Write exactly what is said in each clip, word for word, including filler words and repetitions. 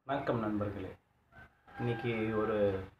வணக்கம் நண்பர்களே. இன்னைக்கு ஒரு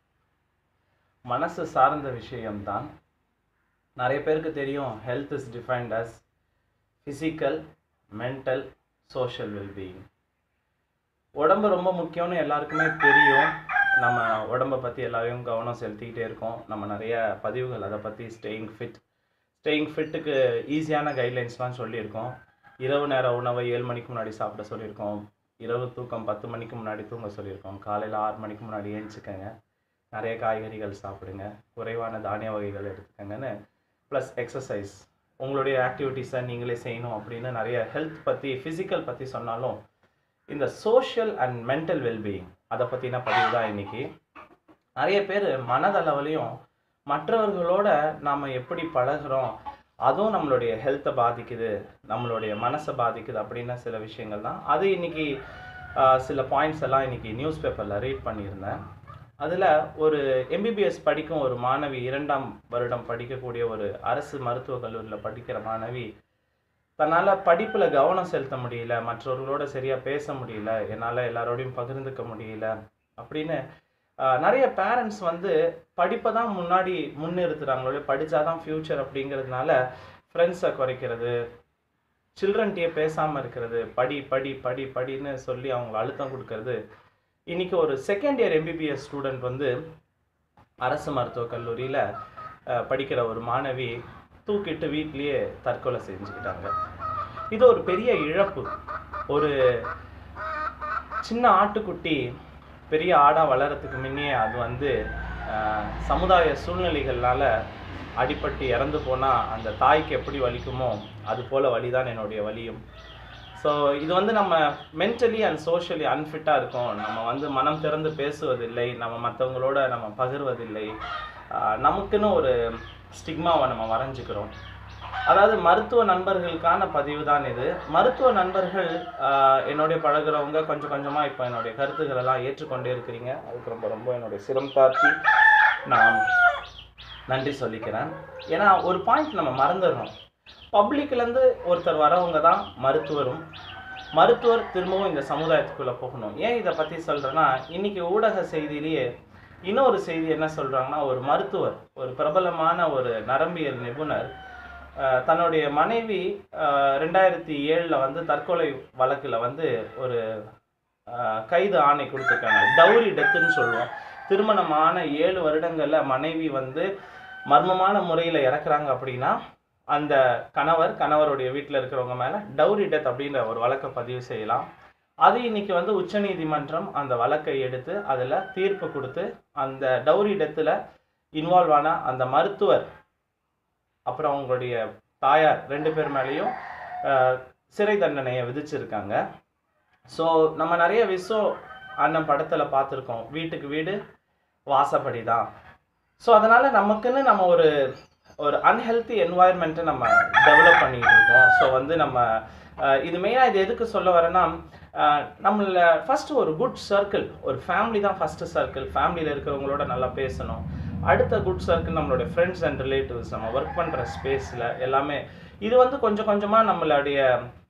மனசு சார்ந்த விஷயம்தான். நிறைய பேருக்கு தெரியும், health is defined as physical, mental, social wellbeing. உடம்பு ரொம்ப முக்கியம்னு எல்லாருக்குமே தெரியும். நம்ம உடம்பை பற்றி எல்லாரையும் கவனம் செலுத்திக்கிட்டே இருக்கோம். நம்ம நிறைய பதிவுகள் அதை பற்றி ஸ்டேயிங் ஃபிட் ஸ்டேயிங் ஃபிட்டுக்கு ஈஸியான கைட்லைன்ஸ்லாம் சொல்லியிருக்கோம். இரவு நேர உணவை ஏழு மணிக்கு முன்னாடி சாப்பிட சொல்லியிருக்கோம். இரவு தூக்கம் பத்து மணிக்கு முன்னாடி தூங்க சொல்லியிருக்கோம். காலையில் ஆறு மணிக்கு முன்னாடி ஏஞ்சிக்கங்க. நிறைய காய்கறிகள் சாப்பிடுங்க. குறைவான தானிய வகைகள் எடுத்துக்கங்கன்னு, ப்ளஸ் எக்ஸசைஸ், உங்களுடைய ஆக்டிவிட்டீஸை நீங்களே செய்யணும் அப்படின்னு நிறைய ஹெல்த் பற்றி, ஃபிசிக்கல் பற்றி சொன்னாலும், இந்த சோஷியல் அண்ட் மென்டல் வெல்பீயிங் அதை பற்றின பதிவு தான் இன்றைக்கி. நிறைய பேர் மனதளவுலையும் மற்றவர்களோட நாம் எப்படி பழகிறோம், அதுவும் நம்மளுடைய ஹெல்த்தை பாதிக்குது, நம்மளுடைய மனசை பாதிக்குது அப்படின்னு சில விஷயங்கள் தான். அது இன்றைக்கி சில பாயிண்ட்ஸ் எல்லாம் இன்றைக்கி நியூஸ் பேப்பரில் ரீட் பண்ணியிருந்தேன். அதில் ஒரு எம்பிபிஎஸ் படிக்கும் ஒரு மாணவி, இரண்டாம் வருடம் படிக்கக்கூடிய ஒரு அரசு மருத்துவக் கல்லூரியில் படிக்கிற மாணவி, தன்னால் படிப்பில் கவனம் செலுத்த முடியல, மற்றவர்களோட சரியாக பேச முடியல, என்னால் எல்லாரோடையும் பகிர்ந்துக்க முடியல அப்படின்னு நிறைய பேரண்ட்ஸ் வந்து படிப்பை தான் முன்னாடி முன்னிறுத்துகிறாங்களோ, படித்தா தான் ஃப்யூச்சர் அப்படிங்கிறதுனால ஃப்ரெண்ட்ஸை குறைக்கிறது, சில்ட்ரன்கிட்டயே பேசாமல் இருக்கிறது, படி படி படி படின்னு சொல்லி அவங்களை அழுத்தம் கொடுக்கறது. இன்றைக்கி ஒரு செகண்ட் இயர் எம்பிபிஎஸ் ஸ்டூடெண்ட் வந்து அரசு மருத்துவக் கல்லூரியில் படிக்கிற ஒரு மாணவி தூக்கிட்டு வீட்லேயே தற்கொலை செஞ்சுக்கிட்டாங்க. இது ஒரு பெரிய இழப்பு. ஒரு சின்ன ஆட்டுக்குட்டி பெரிய ஆடாக வளர்கிறதுக்கு முன்னே அது வந்து சமுதாய சூழ்நிலைகளால் அடிபட்டு இறந்து போனால் அந்த தாய்க்கு எப்படி வலிக்குமோ அது போல் வலி தான் என்னுடைய வலியும். ஸோ இது வந்து நம்ம மென்டலி அண்ட் சோஷியலி அன்ஃபிட்டாக இருக்கோம். நம்ம வந்து மனம் திறந்து பேசுவதில்லை, நம்ம மற்றவங்களோட நம்ம பகிர்வதில்லை, நமக்குன்னு ஒரு ஸ்டிக்மாவை நம்ம வரைஞ்சிக்கிறோம். அதாவது மருத்துவ நண்பர்களுக்கான பதிவு தான் இது. மருத்துவ நண்பர்கள் என்னுடைய பழகிறவங்க கொஞ்சம் கொஞ்சமாக இப்போ என்னுடைய கருத்துக்களெல்லாம் ஏற்றுக்கொண்டே இருக்கிறீங்க. அதுக்கு ரொம்ப ரொம்ப என்னுடைய சிரம் தாழ்த்தி நான் நன்றி சொல்லிக்கிறேன். ஏன்னா ஒரு பாயிண்ட் நம்ம மறந்துடுறோம். பப்ளிக்லேருந்து ஒருத்தர் வரவங்க தான் மருத்துவரும். மருத்துவர் திரும்பவும் இந்த சமுதாயத்துக்குள்ளே போகணும். ஏன் இதை பற்றி சொல்கிறேன்னா, இன்றைக்கி ஊடக செய்தியிலேயே இன்னொரு செய்தி என்ன சொல்கிறாங்கன்னா, ஒரு மருத்துவர், ஒரு பிரபலமான ஒரு நரம்பியல் நிபுணர் தன்னுடைய மனைவி ரெண்டாயிரத்தி ஏழில் வந்து தற்கொலை வழக்கில் வந்து ஒரு கைது ஆணை கொடுத்துருக்காங்க. டவுரி டெத்துன்னு சொல்லுவோம். திருமணமான ஏழு வருடங்களில் மனைவி வந்து மர்மமான முறையில் இறக்குறாங்க அப்படின்னா, அந்த கணவர் கணவருடைய வீட்டில் இருக்கிறவங்க மேலே டவுரி டெத் அப்படின்ற ஒரு வழக்கை பதிவு செய்யலாம். அது இன்னைக்கு வந்து உச்சநீதிமன்றம் அந்த வழக்கை எடுத்து அதில் தீர்ப்பு கொடுத்து அந்த டவுரி டெத்தில் இன்வால்வ் ஆன அந்த மருத்துவர் அப்புறம் அவங்களுடைய தாயார் ரெண்டு பேர் மேலேயும் சிறை தண்டனையை விதிச்சிருக்காங்க. ஸோ நம்ம நிறைய விசோ அண்ணன் படத்தில் பார்த்துருக்கோம், வீட்டுக்கு வீடு வாசப்படி தான். ஸோ அதனால் நமக்குன்னு நம்ம ஒரு ஒரு அன்ஹெல்த்தி என்வாயர்மெண்ட்டை நம்ம டெவலப் பண்ணிகிட்டு இருக்கோம். ஸோ வந்து நம்ம இது மெயினாக இது எதுக்கு சொல்ல வரேன்னா, நம்மள ஃபஸ்ட்டு ஒரு குட் சர்க்கிள், ஒரு ஃபேமிலி தான் ஃபஸ்ட்டு சர்க்கிள். ஃபேமிலியில் இருக்கிறவங்களோட நல்லா பேசணும். அடுத்த குட் சர்க்கிள் நம்மளுடைய ஃப்ரெண்ட்ஸ் அண்ட் ரிலேட்டிவ்ஸ், நம்ம ஒர்க் பண்ணுற ஸ்பேஸில் எல்லாமே. இது வந்து கொஞ்சம் கொஞ்சமாக நம்மளுடைய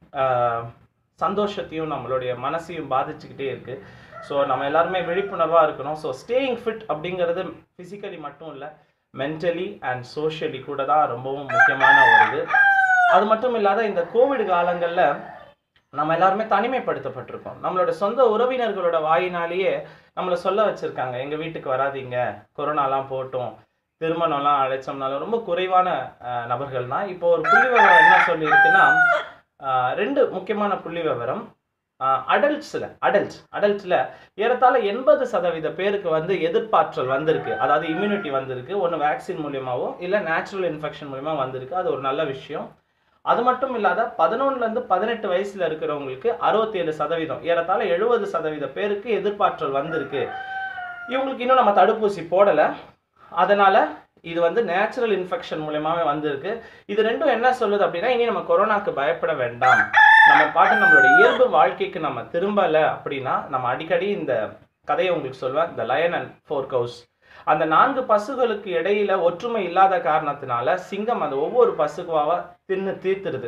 சந்தோஷத்தையும் நம்மளுடைய மனசையும் பாதிச்சுக்கிட்டே இருக்குது. ஸோ நம்ம எல்லாருமே விழிப்புணர்வாக இருக்கணும். ஸோ ஸ்டேயிங் ஃபிட் அப்படிங்கிறது ஃபிசிக்கலி மட்டும் இல்லை, மென்டலி அண்ட் சோஷியலி கூட தான் ரொம்பவும் முக்கியமான ஒரு இது. அது மட்டும் இல்லாத இந்த கோவிட் காலங்களில் நம்ம எல்லாருமே தனிமைப்படுத்தப்பட்டிருக்கோம். நம்மளோட சொந்த உறவினர்களோட வாயினாலேயே நம்மளை சொல்ல வச்சுருக்காங்க, எங்கள் வீட்டுக்கு வராதிங்க, கொரோனாலாம் போட்டோம், திருமணம்லாம் அழைச்சோம்னாலும் ரொம்ப குறைவான நபர்கள் தான். இப்போ ஒரு புள்ளி விவரம் என்ன சொல்லியிருக்குன்னா, ரெண்டு முக்கியமான புள்ளி விவரம். அடல்ட்ஸில் அடல்ட்ஸ் அடல்ட்ஸில் ஏறத்தாழ எண்பது சதவீத பேருக்கு வந்து எதிர்ப்பாற்றல் வந்திருக்கு. அதாவது இம்யூனிட்டி வந்திருக்கு. ஒன்று வேக்சின் மூலியமாகவோ இல்லை நேச்சுரல் இன்ஃபெக்ஷன் மூலியமா வந்திருக்கு. அது ஒரு நல்ல விஷயம். அது மட்டும் இல்லாத பதினொன்றுலேருந்து பதினெட்டு வயசில் இருக்கிறவங்களுக்கு அறுபத்தி ஏழு சதவீதம் ஏறத்தாழ எழுபது சதவீத பேருக்கு எதிர்ப்பாற்றல் வந்திருக்கு. இவங்களுக்கு இன்னும் நம்ம தடுப்பூசி போடலை. அதனால் இது வந்து நேச்சுரல் இன்ஃபெக்ஷன் மூலியமாகவே வந்திருக்கு. இது ரெண்டும் என்ன சொல்லுது அப்படின்னா, இனி நம்ம கொரோனாக்கு பயப்பட வேண்டாம், நம்ம பாட்டு நம்மளுடைய இயல்பு வாழ்க்கைக்கு நம்ம திரும்பலை அப்படின்னா, நம்ம அடிக்கடி இந்த கதையை உங்களுக்கு சொல்வேன், இந்த லயன் அண்ட் ஃபோர் கவுஸ். அந்த நான்கு பசுகளுக்கு இடையில ஒற்றுமை இல்லாத காரணத்தினால சிங்கம் அந்த ஒவ்வொரு பசுவாக தின்னு தீர்த்துருது.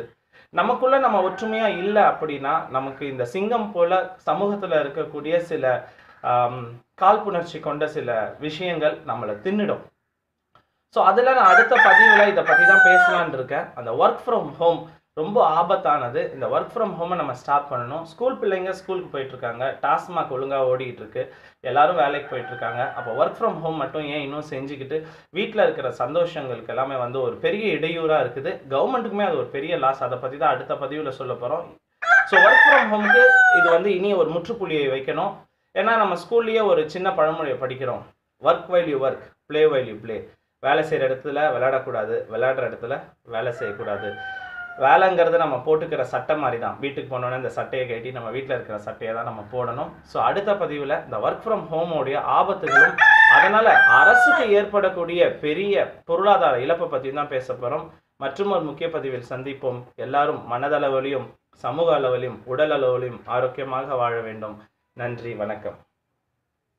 நமக்குள்ள நம்ம ஒற்றுமையா இல்லை அப்படின்னா நமக்கு இந்த சிங்கம் போல சமூகத்துல இருக்கக்கூடிய சில ஆம், காழ்ப்புணர்ச்சி கொண்ட சில விஷயங்கள் நம்மளை தின்னுடும். ஸோ அதில் நான் அடுத்த பதிவில் இதை பற்றி தான் பேசலான் இருக்கேன். அந்த ஒர்க் ஃப்ரம் ஹோம் ரொம்ப ஆபத்தானது. இந்த ஒர்க் ஃப்ரம் ஹோமை நம்ம ஸ்டாப் பண்ணணும். ஸ்கூல் பிள்ளைங்க ஸ்கூலுக்கு போயிட்டுருக்காங்க, டாஸ்மாக் ஒழுங்காக ஓடிக்கிட்டு இருக்கு, எல்லாரும் வேலைக்கு போயிட்டுருக்காங்க. அப்போ ஒர்க் ஃப்ரம் ஹோம் மட்டும் ஏன் இன்னும் செஞ்சுக்கிட்டு வீட்டில் இருக்கிற சந்தோஷங்களுக்கு எல்லாமே வந்து ஒரு பெரிய இடையூறாக இருக்குது. கவர்மெண்ட்டுக்குமே அது ஒரு பெரிய லாஸ். அதை பற்றி தான் அடுத்த பதிவில் சொல்ல போகிறோம். ஸோ ஒர்க் ஃப்ரம் ஹோமுக்கு இது வந்து இனி ஒரு முற்றுப்புள்ளியை வைக்கணும். ஏன்னா நம்ம ஸ்கூல்லேயே ஒரு சின்ன பழமொழியை படிக்கிறோம், work while you work, play while you play. வேலை செய்கிற இடத்துல விளையாடக்கூடாது, விளையாடுற இடத்துல வேலை செய்யக்கூடாது. வேலைங்கிறது நம்ம போட்டுக்கிற சட்டை மாதிரி தான். வீட்டுக்கு போனோன்னே இந்த சட்டையை கட்டி நம்ம வீட்டில் இருக்கிற சட்டையை தான் நம்ம போடணும். ஸோ அடுத்த பதிவில் இந்த ஒர்க் ஃப்ரம் ஹோமோடைய ஆபத்துகளும் அதனால் அரசுக்கு ஏற்படக்கூடிய பெரிய பொருளாதார இழப்பை பற்றி தான் பேச போகிறோம். மற்றும் ஒரு முக்கிய பதிவில் சந்திப்போம். எல்லாரும் மனதளவிலும் சமூக அளவிலும் உடல் அளவிலும் ஆரோக்கியமாக வாழ வேண்டும். நன்றி, வணக்கம்.